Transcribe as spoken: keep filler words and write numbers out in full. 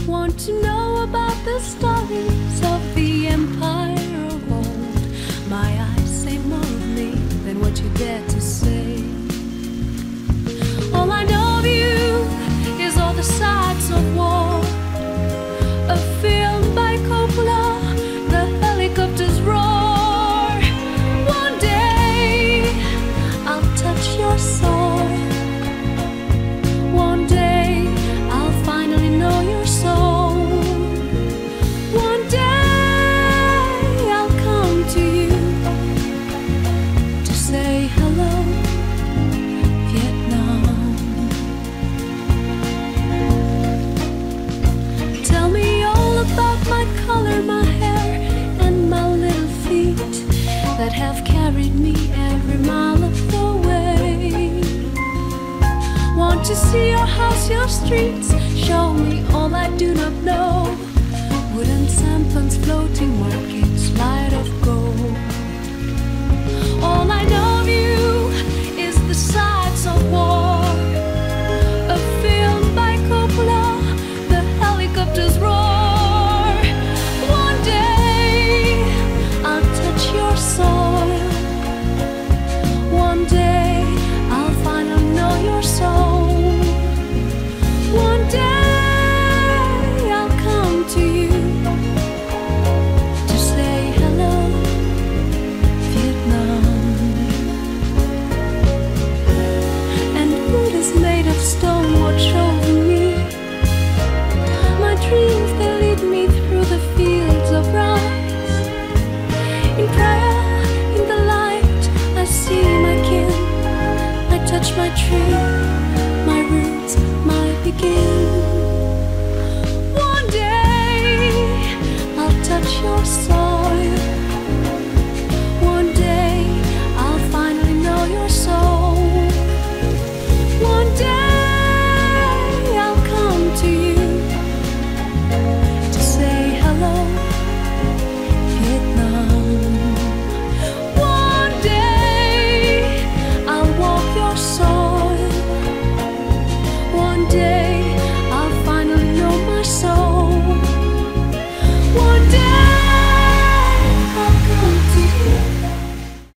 Want to know about the stories of the empire of old. My eyes say more of me than what you dare to say. All I know of you is all the sides of war. A film by Coppola, the helicopters roar. One day I'll touch your soul. One day I'll finally know your soul. One day I'll come to you to say hello, Vietnam. Tell me all about my color, my hair, and my little feet that have carried me every mile of the way. Want to see your house, your streets, show me all I do not know. Wooden sampans floating